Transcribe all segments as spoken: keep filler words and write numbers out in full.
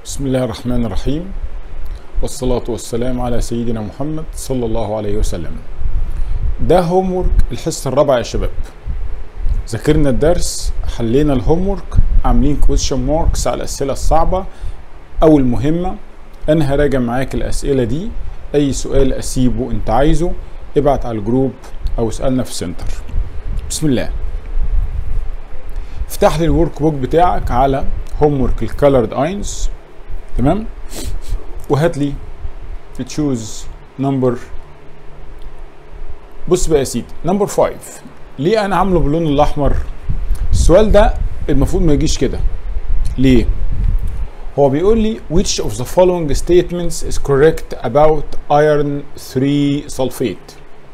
بسم الله الرحمن الرحيم، والصلاة والسلام على سيدنا محمد صلى الله عليه وسلم. ده هوم ورك الحصة الرابعة يا شباب. ذاكرنا الدرس، حلينا الهوم ورك، عاملين كويشن ماركس على الأسئلة الصعبة أو المهمة. أنا هراجع معاك الأسئلة دي، أي سؤال أسيبه أنت عايزه ابعت على الجروب أو اسألنا في السنتر. بسم الله. افتح لي الورك بوك بتاعك على هوم ورك الكالرد اينز، تمام، وهات لي تشوز نمبر. بص بقى يا سيدي، نمبر خمسة. ليه انا عامله باللون الاحمر؟ السؤال ده المفروض ما يجيش كده. ليه؟ هو بيقول لي which of the following statements is correct about iron three sulfate.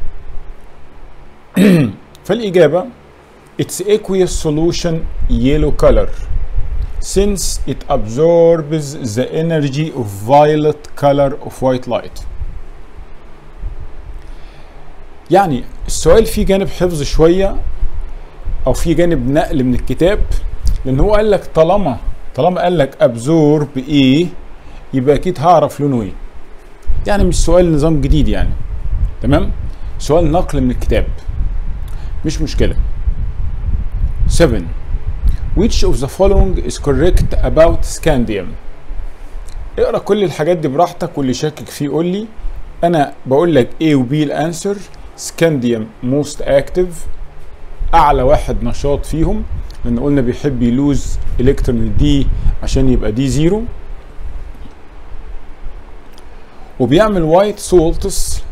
فالاجابه its aqueous solution yellow color since it absorbs the energy of violet color of white light. يعني السؤال فيه جانب حفظ شوية او فيه جانب نقل من الكتاب، لان هو قال لك طالما طالما قال لك absorb ايه يبقى اكيد هعرف لونه ايه. يعني مش سؤال نظام جديد يعني، تمام، سؤال نقل من الكتاب، مش مشكلة. سبعة. Which of the following is correct about scandium؟ اقرا كل الحاجات دي براحتك، واللي شاكك فيه قول لي. انا بقول لك A و B الانسر. scandium most active، اعلى واحد نشاط فيهم، لان قلنا بيحب يلوز الكترون دي عشان يبقى دي زيرو، وبيعمل وايت سولتس.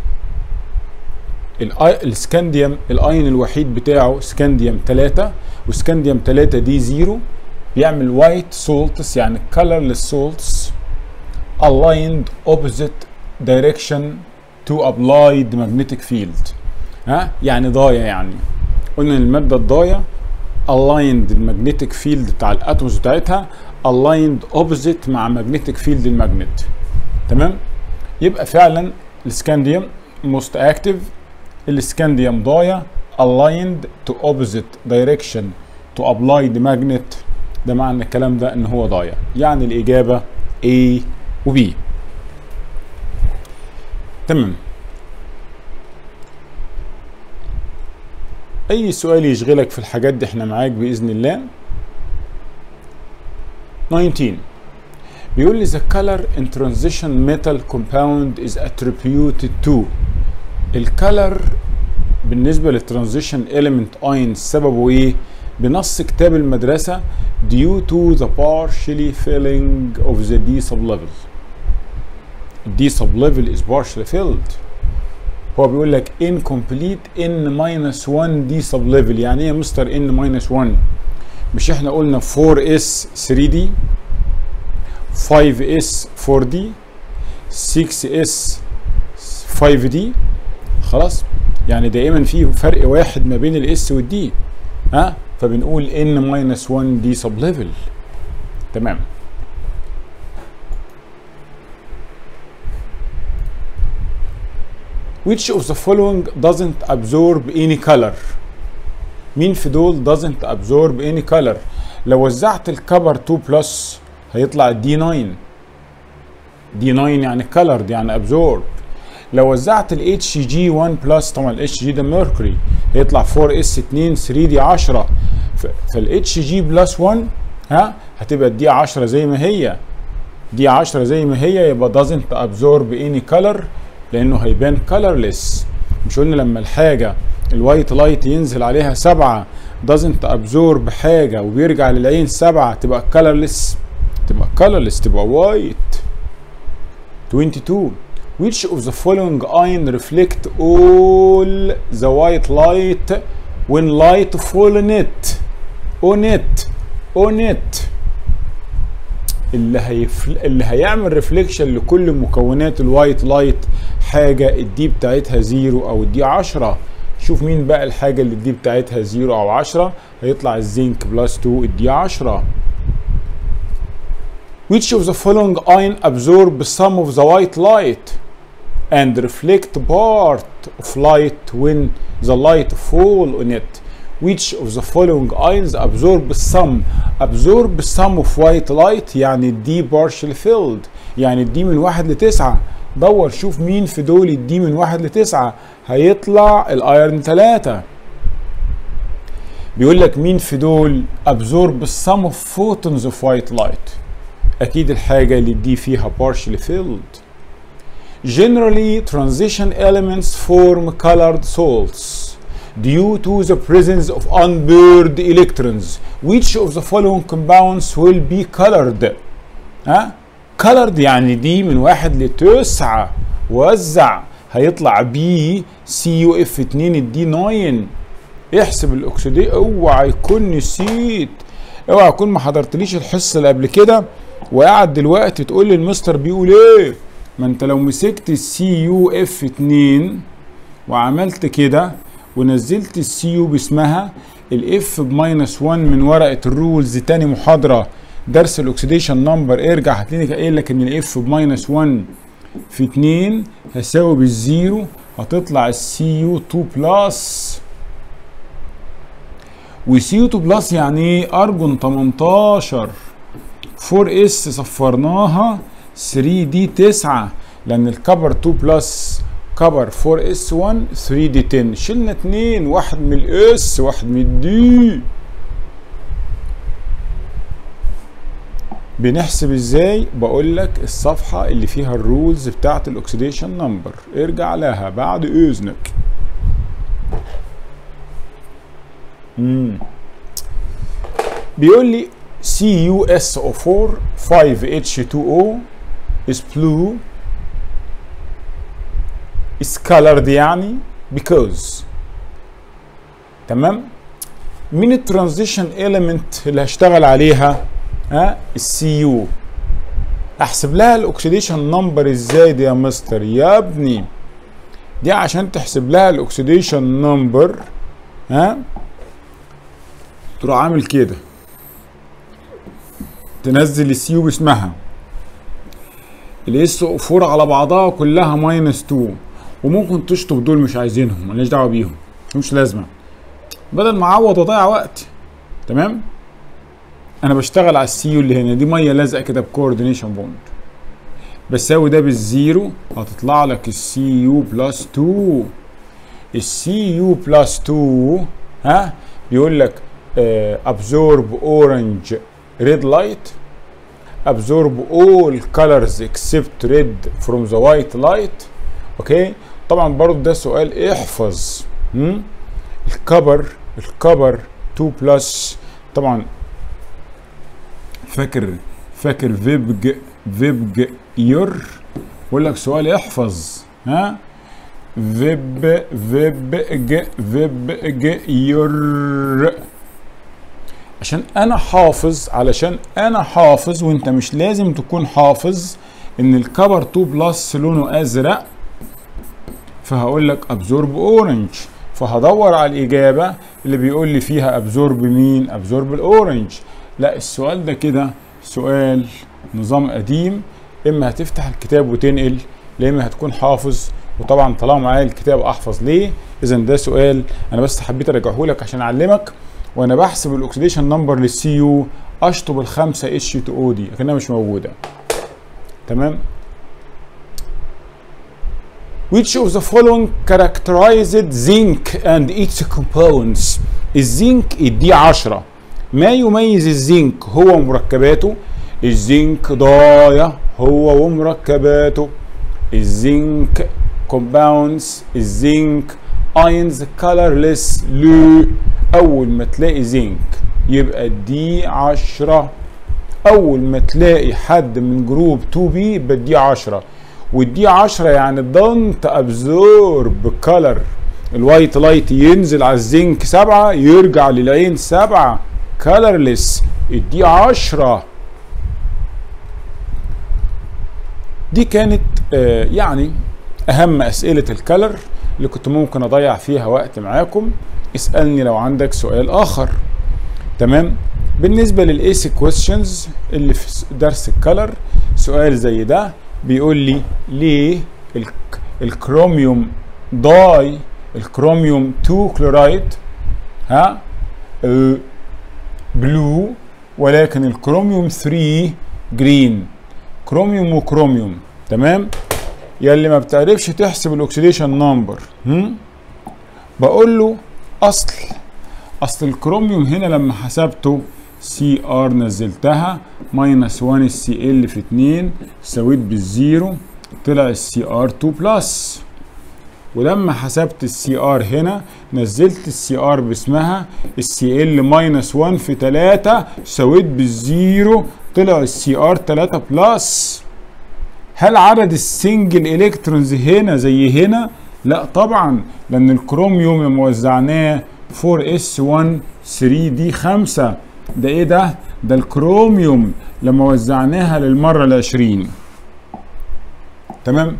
السكانديوم الاين الوحيد بتاعه سكانديوم ثلاثة، وسكانديوم ثلاثة دي زيرو، بيعمل وايت سولتس يعني colorless salts aligned opposite direction to applied magnetic field. ها يعني ضايع، يعني قلنا ان المادة الضايع aligned المagnetic field بتاع الاتومز بتاعتها aligned opposite مع magnetic field الماجنت، تمام. يبقى فعلا السكانديوم most active، السكانديوم ضايع aligned to opposite direction to apply the magnet. ده معنى الكلام ده ان هو ضايع، يعني الاجابه A و B، تمام. اي سؤال يشغلك في الحاجات دي احنا معاك باذن الله. تسعة عشر بيقول لي the color in transition metal compound is attributed to. الكالر بالنسبة للترانزيشن element ion سببه ايه؟ بنص كتاب المدرسة due to the partially filling of the D sublevel. D sublevel is partially filled. هو بيقول لك incomplete N minus one D sublevel. يعني ايه يا مستر N minus one؟ مش احنا قلنا four S three D، five S four D، six S five D. خلاص، يعني دائما في فرق واحد ما بين الاس والدي، ها، فبنقول ان ماينس واحد دي سب ليفل، تمام. which of the following doesn't absorb any color؟ مين في دول doesn't absorb any color؟ لو وزعت الكبر اتنين بلس هيطلع الدي تسعة. دي تسعة يعني colored يعني absorb. لو وزعت ال اتش جي واحد بلس، طبعا ال اتش جي ده ميركوري، هيطلع فور اس اتنين ثري دي عشرة، فال اتش جي بلس واحد ها هتبقى الدي عشرة زي ما هي، دي عشرة زي ما هي، يبقى doesn't absorb any color لانه هيبان colorless. مش قلنا لما الحاجه الوايت لايت ينزل عليها سبعة doesn't absorb حاجه وبيرجع للعين سبعة تبقى colorless، تبقى colorless تبقى white. اتنين وعشرين which of the following ion reflect all the white light when light fall on it on it on it اللي هيفل... اللي هيعمل ريفليكشن لكل مكونات الوايت لايت حاجه الدي بتاعتها زيرو او الدي عشرة. شوف مين بقى الحاجه اللي الدي بتاعتها زيرو او عشرة، هيطلع الزنك بلس اتنين الدي عشرة. which of the following ion absorb some of the white light and reflect part of light when the light fall on it؟ which of the following ions absorb some absorb some of white light يعني الدي partial filled يعني الدي من واحد لتسعة. دور شوف مين في دول الدي من واحد لتسعة، هيطلع الايرن تلاتة. بيقول لك مين في دول absorb some of photons of white light، اكيد الحاجة اللي الدي فيها partially filled. Generally transition elements form colored salts due to the presence of unpaired electrons. Which of the following compounds will be colored؟ ها؟ colored يعني دي من واحد لتسعة، وزع هيطلع بي سي يو اف اتنين الدي تسعة. احسب الاكسيدي، اوعى يكون نسيت، اوعى يكون ما حضرتليش الحصه اللي قبل كده وقاعد دلوقتي تقول لي المستر بيقول ايه. ما انت لو مسكت السي يو اف اتنين وعملت كده ونزلت السي يو باسمها، الاف بماينس واحد من ورقه الرولز تاني محاضره درس الاكسيديشن نمبر، ارجع هتلاقيني قايل لك ان الاف بماينس واحد في اتنين هيساوي بالزيرو، هتطلع السي يو اتنين بلس. وسي يو اتنين بلس يعني ايه؟ ارجون تمنتاشر، اربعة اس صفرناها، تلاتة دي تسعة، لان الكبر اتنين بلس كبر اربعة اس واحد، تلاتة دي عشرة، شلنا اتنين، واحد من الاس واحد من الدي. بنحسب ازاي؟ بقول لك الصفحه اللي فيها الرولز بتاعت الاكسيديشن نمبر، ارجع لها بعد اذنك. امم بيقول لي سي يو اس او اربعة خمسة اتش اتنين او is blue is colored يعني because. تمام؟ مين الترانزيشن element اللي هشتغل عليها؟ ها؟ السي يو. احسب لها الاكسيديشن نمبر ازاي دي يا مستر؟ يا ابني دي عشان تحسب لها الاكسيديشن نمبر، ها؟ تروح عامل كده، تنزل السي يو باسمها، الاس او اربعة على بعضها كلها ماينس اتنين، وممكن تشطب دول مش عايزينهم، مالناش دعوه بيهم، مش لازمه، بدل ما اعوض واضيع وقت. تمام؟ انا بشتغل على السي يو اللي هنا، دي ميه لازقه كده بكوردينيشن بوند، بساوي ده بالزيرو، هتطلع لك السي يو بلس اتنين. السي يو بلس اتنين ها بيقول لك uh, absorb orange red light, absorb all colors except red from the white light. اوكي؟ طبعا برضه ده سؤال احفظ. هم؟ الكبر الكبر اتنين بلس، طبعا فاكر فاكر فيبج فيبج يور، بقول لك سؤال احفظ. ها؟ فيب فيبج فيبج يور، عشان انا حافظ، علشان انا حافظ وانت مش لازم تكون حافظ ان الكبر اتنين بلس لونه ازرق، فهقول لك ابزورب اورنج، فهدور على الاجابه اللي بيقول لي فيها ابزورب مين؟ ابزورب الاورنج. لا، السؤال ده كده سؤال نظام قديم، اما هتفتح الكتاب وتنقل، لا اما هتكون حافظ، وطبعا طالما معايا الكتاب احفظ ليه؟ اذا ده سؤال انا بس حبيت ارجعه لك عشان اعلمك، وانا بحسب الاكسيديشن نمبر للسي يو اشطب الخمسه اتش اتنين او دي لكنها مش موجوده. تمام؟ Which of the following characterized zinc and its compounds؟ الزنك الدي عشرة. ما يميز الزنك هو ومركباته؟ الزنك ضايع هو ومركباته. الزنك compounds، الزنك ions colorless ليه؟ أول ما تلاقي زنك يبقى الدي عشرة، أول ما تلاقي حد من جروب اتنين بي يبقى الدي عشرة، والدي عشرة يعني دونت ابزورب كلر. الوايت لايت ينزل على الزنك سبعة يرجع للعين سبعة، كلرلس الدي عشرة. دي كانت آه يعني اهم اسئلة الكلر اللي كنت ممكن اضيع فيها وقت معاكم. اسألني لو عندك سؤال اخر. تمام؟ بالنسبة للايسي كويستشنز اللي في درس الكلر، سؤال زي ده بيقول لي ليه الكروميوم داي الكروميوم اتنين كلورايد ها بلو، ولكن الكروميوم ثلاثة جرين. كروميوم وكروميوم. تمام. يلي ما بتعرفش تحسب الاكسيديشن نمبر، بقول له اصل اصل الكروميوم هنا لما حسبته سي ار نزلتها ماينس واحد السي ال في اتنين سويت بالزيرو، طلع السي ار اتنين بلس. ولما حسبت السي ار هنا نزلت السي ار باسمها السي ال ماينس واحد في تلاتة سويت بالزيرو، طلع السي ار تلاتة بلس. هل عدد السنجل الكترونز هنا زي هنا؟ لا طبعا، لان الكروميوم لما وزعناه أربعة اس واحد ثلاثة دي خمسة. ده ايه ده؟ ده الكروميوم لما وزعناها للمرة العشرين. تمام.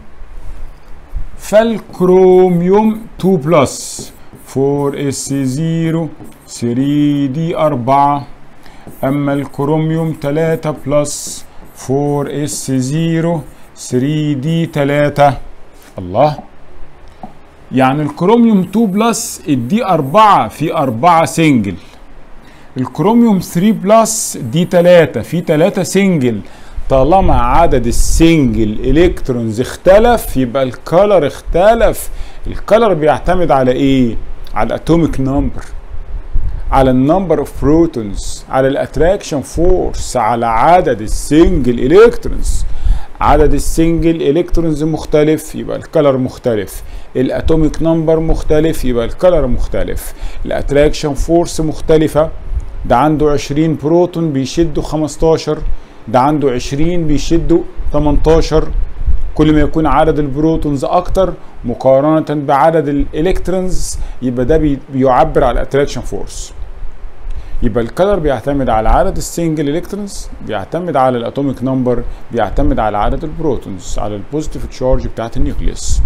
فالكروميوم اتنين بلس أربعة اس صفر ثلاثة دي أربعة، اما الكروميوم تلاتة بلس أربعة اس صفر ثلاثة دي تلاتة. الله، يعني الكروميوم اتنين بلس دي أربعة في أربعة سنجل، الكروميوم تلاتة بلس دي تلاتة في تلاتة سنجل. طالما عدد السنجل الكترونز اختلف يبقى الكالر اختلف. الكالر بيعتمد على ايه؟ على الاتوميك نمبر، على النمبر اوف بروتونز، على الاتراكشن فورس، على عدد السنجل الكترونز. عدد السنجل الكترونز مختلف يبقى الكالر مختلف، الاتوميك نمبر مختلف يبقى الكالر مختلف، الاتراكشن فورس مختلفة. ده عنده عشرين بروتون بيشدوا خمستاشر، ده عنده عشرين بيشدوا تمنتاشر. كل ما يكون عدد البروتونز اكتر مقارنة بعدد الالكترونز يبقى ده بيعبر على الاتراكشن فورس. يبقى الكالر بيعتمد على عدد السنجل الكترونز، بيعتمد على الاتوميك نمبر، بيعتمد على عدد البروتونز، على البوزيتيف تشارج بتاعت النيوكليوس.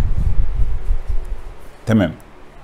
تمام.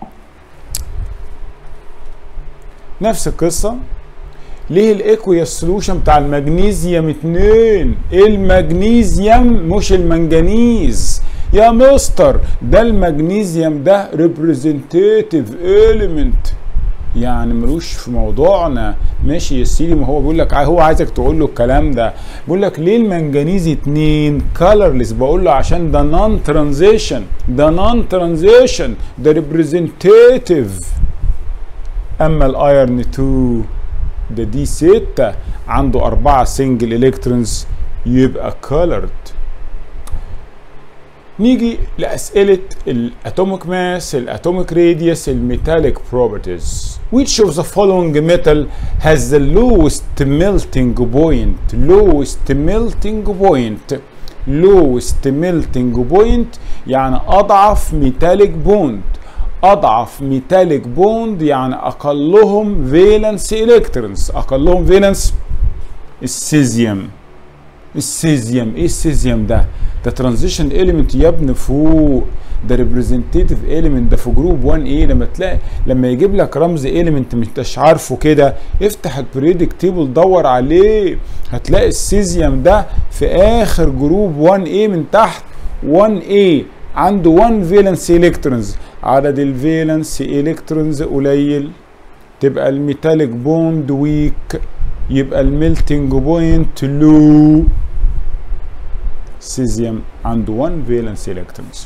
نفس القصة. ليه الاكويس سولوشن بتاع المغنيسيوم اتنين؟ المغنيسيوم مش المنجنيز يا مستر، ده المغنيسيوم ده ريبريزنتيتيف اليمنت، يعني ملوش في موضوعنا. ماشي يا سيدي، ما هو بيقول لك هو عايزك تقول له الكلام ده. بيقول لك ليه المنجنيز اتنين كالرلس؟ بقول له عشان ده نون ترانزيشن، ده نون ترانزيشن، ده ريبريزنتيتيف. اما الايرن اتنين ده دي ستة عنده أربعة سنجل الكترونز يبقى كولرد. نيجي لأسئلة الاتوميك ماس، الاتوميك راديوس، الميتاليك بروبرتيز. Which of the following metal has the lowest melting point? lowest melting point lowest melting point يعني أضعف ميتاليك بوند. أضعف ميتاليك بوند يعني أقلهم فالنس إلكترونز. أقلهم فالنس السيزيوم. السيزيوم إيه السيزيوم ده؟ ده ترانزيشن إليمنت يا ابني فوق، ده ريبريزنتيتيف إليمنت، ده في جروب واحد إيه. لما تلاقي لما يجيب لك رمز إليمنت مش عارفه كده افتح البريدك تيبل دور عليه، هتلاقي السيزيوم ده في آخر جروب واحد إيه من تحت. واحد إيه عنده واحد فالنس إلكترونز، عدد الفالنس الكترونز قليل تبقى الميتاليك بوند ويك، يبقى الميلتنج بوينت لو. سيزيوم عنده واحد فالنس الكترونز.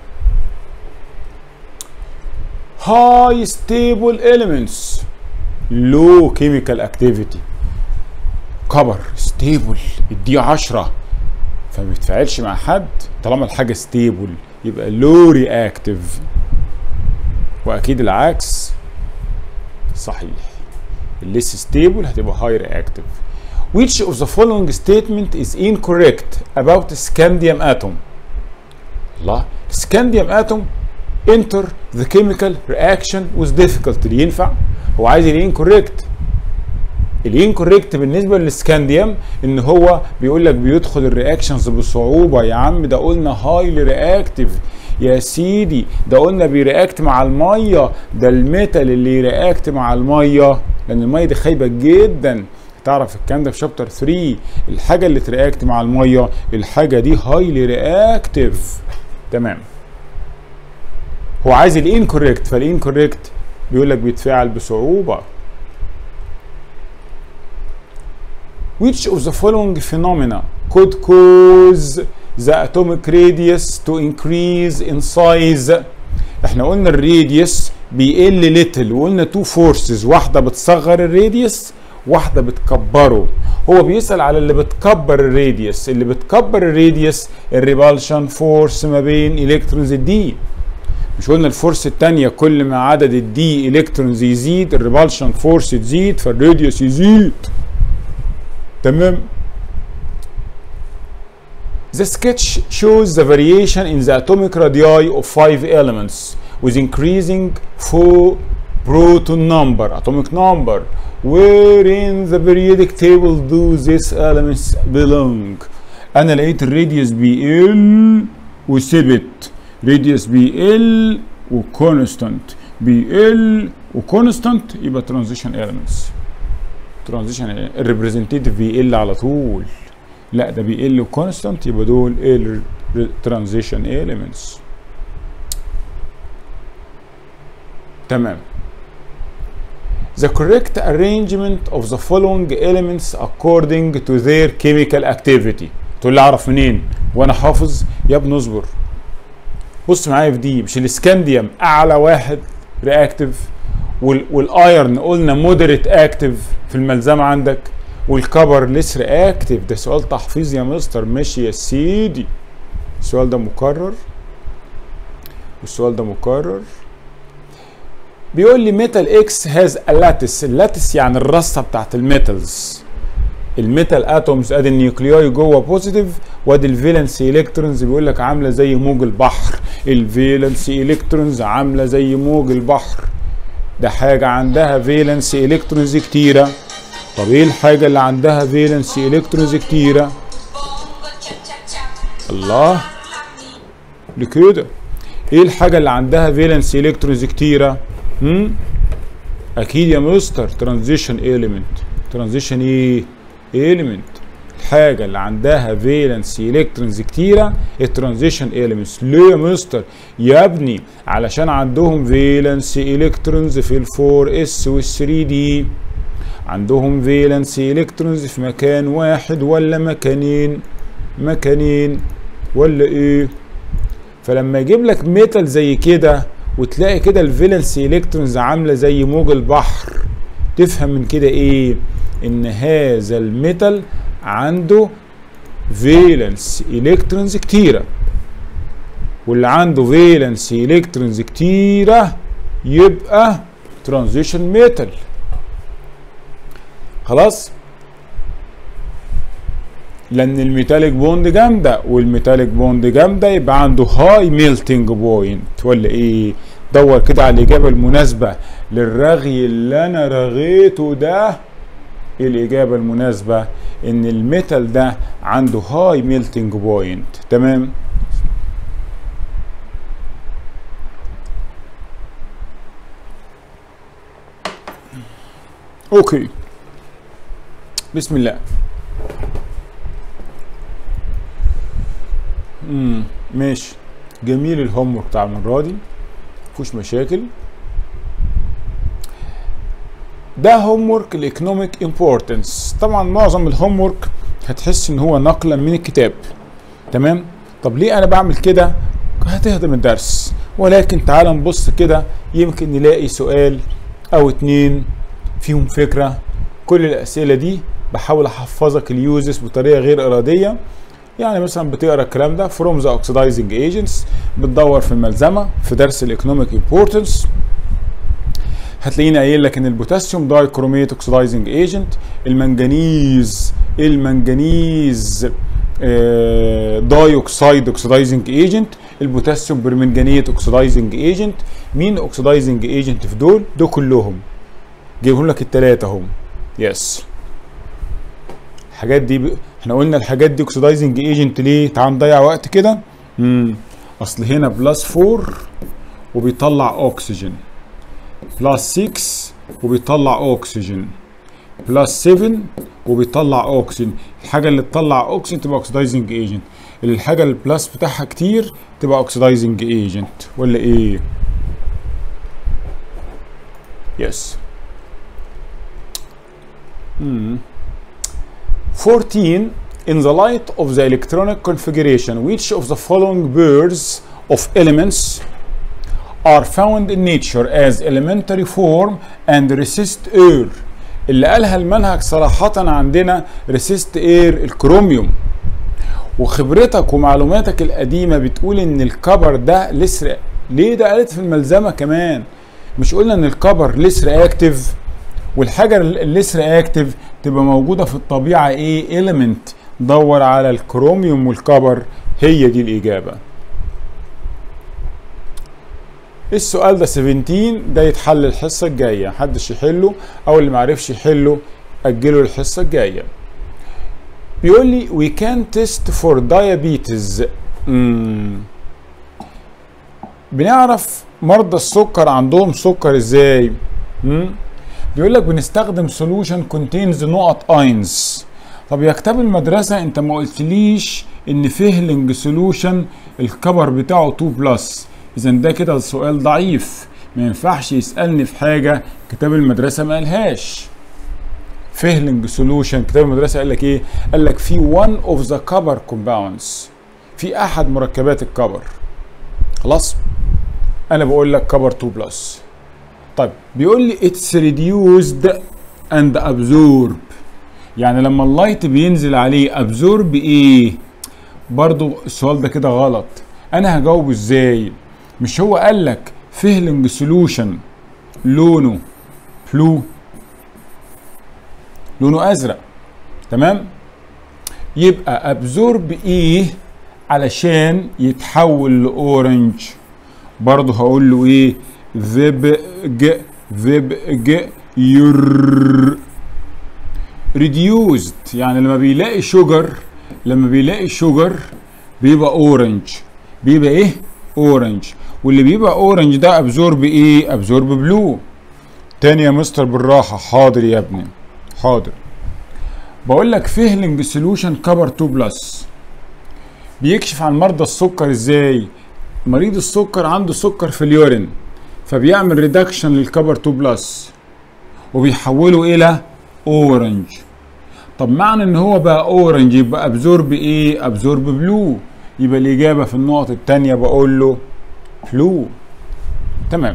هاي ستيبل اليمنتس لو كيميكال اكتيفيتي. كبر ستيبل الدي عشرة فما بيتفاعلش مع حد طالما الحاجه ستيبل، يبقى لو رياكتيف. واكيد العكس صحيح، الليس ستيبل هتبقى هاي رياكتيف. Which of the following statement is incorrect about scandium atom؟ الله، scandium atom enter the chemical reaction with difficulty. ينفع؟ هو عايز الانكوريكت. الانكوريكت بالنسبه للسكانديوم ان هو بيقول لك بيدخل الرياكشنز بصعوبه. يا عم ده قلنا هايلي رياكتيف يا سيدي، ده قلنا بيرياكت مع الميه. ده الميتال اللي يرياكت مع الميه لان الميه دي خايبه جدا. تعرف الكلام ده في شابتر تلاتة. الحاجه اللي ترياكت مع الميه الحاجه دي هايلي رياكتيف. تمام. هو عايز الانكوريكت، فالانكوريكت بيقول لك بيتفاعل بصعوبه. which of the following phenomena could cause the atomic radius to increase in size؟ احنا قلنا الراديوس بيقل ليتل، وقلنا تو فورسز، واحده بتصغر الراديوس واحده بتكبره. هو بيسأل على اللي بتكبر الراديوس. اللي بتكبر الراديوس الريبالشن فورس ما بين الكترونز الدي. مش قلنا الفورس الثانيه كل ما عدد الدي الكترونز يزيد الريبالشن فورس تزيد فالراديوس يزيد. تمام. The sketch shows the variation in the atomic radii of five elements with increasing for proton number, atomic number. Where in the periodic table do these elements belong؟ أنا لقيت الراديوس بيقل وثبت، راديوس بيقل وكونستانت، بيقل وكونستانت، يبقى ترانزيشن elements. ترانزيشن الريبريزنتيتيف بيقل على طول. لا ده بيقل وكونستانت، يبقى دول الترانزيشن elements. تمام. The correct arrangement of the following elements according to their chemical activity. تقول لي اعرف منين وانا حافظ؟ يا ابني اصبر. بص معايا في دي، مش الاسكانديوم اعلى واحد رياكتيف، والايرن قلنا مودريت اكتيف في الملزمه عندك، والكبر ليس رياكتيف. ده سؤال تحفيظ يا مستر. ماشي يا سيدي، السؤال ده مكرر والسؤال ده مكرر. بيقول لي ميتال اكس هاز اللاتس. اللاتس يعني الرصه بتاعت الميتالز. الميتال اتومز ادي النيوكلياي جوه بوزيتيف، وادي الفالنسي الكترونز بيقول لك عامله زي موج البحر. الفالنسي الكترونز عامله زي موج البحر. ده حاجه عندها فالنسي الكترونز كتيره. طب ايه الحاجه اللي عندها فالنسي الكترونز كتيره؟ الله لكده. ايه الحاجه اللي عندها فالنسي الكترونز كتيره؟ هم؟ اكيد يا مستر ترانزيشن ايليمنت. ترانزيشن ايه؟ ايليمنت. الحاجه اللي عندها فالنسي الكترونز كتيره الترانزيشن ايليمنتس. ليه يا مستر؟ يا ابني علشان عندهم فالنسي الكترونز في الفور اس والثري دي. عندهم فالنسي الكترونز في مكان واحد ولا مكانين؟ مكانين ولا ايه؟ فلما يجيب لك ميتال زي كده وتلاقي كده الفالنسي الكترونز عامله زي موج البحر، تفهم من كده ايه؟ ان هذا الميتال عنده فالنسي الكترونز كتيره، واللي عنده فالنسي الكترونز كتيره يبقى ترانزيشن ميتال. خلاص؟ لان الميتاليك بوند جامده، والميتاليك بوند جامده يبقى عنده هاي ميلتنج بوينت ولا ايه؟ دور كده على الاجابه المناسبه للرغي اللي انا رغيته ده. الاجابه المناسبه ان الميتال ده عنده هاي ميلتنج بوينت. تمام. اوكي بسم الله. امم ماشي جميل. الهوم ورك بتاع المره دي مفيهوش مشاكل. ده هوم ورك الايكونوميك امبورتنس. طبعا معظم الهوم ورك هتحس ان هو نقلا من الكتاب. تمام. طب ليه انا بعمل كده؟ هتهضم الدرس، ولكن تعال نبص كده يمكن نلاقي سؤال او اتنين فيهم فكره. كل الاسئله دي بحاول احفظك اليوزز بطريقه غير اراديه. يعني مثلا بتقرا الكلام ده from the oxidizing agents، بتدور في الملزمه في درس الايكونوميك امبورتنس هتلاقيني قايل لك ان البوتاسيوم داي كروميت اوكسيدايزنج ايجنت، المنجنيز المنجنيز داي اوكسايد اوكسيدايزنج ايجنت، البوتاسيوم برمنجانيت اوكسيدايزنج ايجنت. مين اوكسيدايزنج ايجنت في دول؟ دول كلهم جايبهم لك الثلاثه هم. يس الحاجات دي ب... احنا قلنا الحاجات دي اوكسيدايزنج ايجنت ليه؟ تعال نضيع وقت كده. امم اصل هنا بلس أربعة وبيطلع اكسجين، بلس ستة وبيطلع اكسجين، بلس سبعة وبيطلع اكسجين. الحاجه اللي تطلع اكسجين تبقى اوكسيدايزنج ايجنت، اللي الحاجه اللي البلس بتاعها كتير تبقى اوكسيدايزنج ايجنت ولا ايه؟ يس. امم fourteen. In the light of the electronic configuration, which of the following pairs of elements are found in nature as elementary form and resist air؟ اللي قالها المنهج صراحة عندنا resist air الكروميوم. وخبرتك ومعلوماتك القديمة بتقول ان الكبر ده ليس، ليه ده قالت في الملزمة كمان؟ مش قلنا ان الكبر ليس رياكتيف، والحاجة الليس رياكتيف تبقى موجودة في الطبيعة ايه؟ element. دور على الكروميوم والكبر، هي دي الإجابة. السؤال ده سبعتاشر، ده يتحل الحصة الجاية، محدش يحله أو اللي معرفش يحله أجله الحصة الجاية. بيقول لي we can test for diabetes. مم. بنعرف مرضى السكر عندهم سكر ازاي؟ مم. بيقول لك بنستخدم solution contains نقط اينز. طب يا كتاب المدرسة انت ما قلتليش ان فيهلنج سولوشن الكبر بتاعه اتنين بلس، اذا ده كده السؤال ضعيف، ما ينفعش يسألني في حاجة كتاب المدرسة ما قالهاش. فيهلنج سولوشن كتاب المدرسة قال لك ايه؟ قال لك في one of the copper compounds، في احد مركبات الكبر. خلاص؟ انا بقول لك كبر اتنين بلس. طيب بيقول لي it's reduced and absorbed، يعني لما اللايت بينزل عليه ابزورب ايه؟ برضو السؤال ده كده غلط. انا هجاوبه ازاي؟ مش هو قال لك فيهلنج سولوشن لونه بلو، لونه ازرق، تمام؟ يبقى ابزورب ايه علشان يتحول لاورنج؟ برضو هقول له ايه؟ فيبج فيبج ير. reduced يعني لما بيلاقي شجر، لما بيلاقي شجر بيبقى اورنج، بيبقى ايه؟ اورنج. واللي بيبقى اورنج ده ابزورب ايه؟ ابزورب بلو. تاني يا مستر بالراحه. حاضر يا ابني حاضر. بقول لك فيهلنج سولوشن كبر اتنين بلس بيكشف عن مرضى السكر ازاي؟ مريض السكر عنده سكر في اليورين، فبيعمل ريدكشن للكبر اتنين بلس وبيحوله الى اورنج. طب معنى ان هو بقى اورنج يبقى ابزورب ايه؟ ابزورب بلو. يبقى الاجابه في النقط الثانيه بقول له بلو. تمام.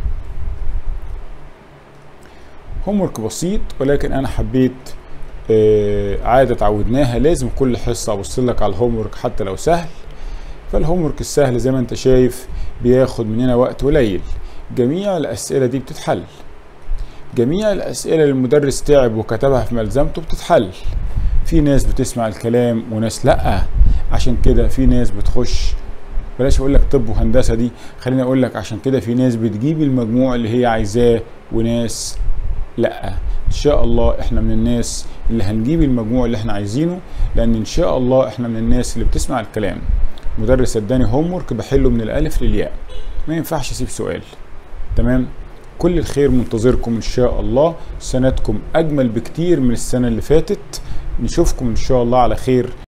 هوم ورك بسيط، ولكن انا حبيت آه عاده اتعودناها لازم كل حصه ابص لك على الهوم ورك حتى لو سهل. فالهوم ورك السهل زي ما انت شايف بياخد مننا وقت قليل. جميع الاسئله دي بتتحل، جميع الأسئلة اللي المدرس تعب وكتبها في ملزمته بتتحل. في ناس بتسمع الكلام وناس لأ، عشان كده في ناس بتخش، بلاش أقول لك طب وهندسة دي، خليني أقول لك عشان كده في ناس بتجيب المجموع اللي هي عايزاه وناس لأ. إن شاء الله إحنا من الناس اللي هنجيب المجموع اللي إحنا عايزينه، لأن إن شاء الله إحنا من الناس اللي بتسمع الكلام. مدرس اداني هوم ورك بحله من الألف للياء، ما ينفعش أسيب سؤال. تمام؟ كل الخير منتظركم ان شاء الله. سنتكم اجمل بكتير من السنة اللي فاتت. نشوفكم ان شاء الله على خير.